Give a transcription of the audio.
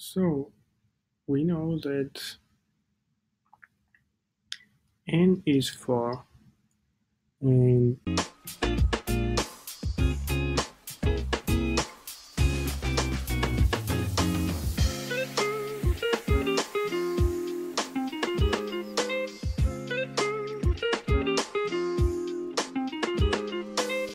So we know that n is 4 and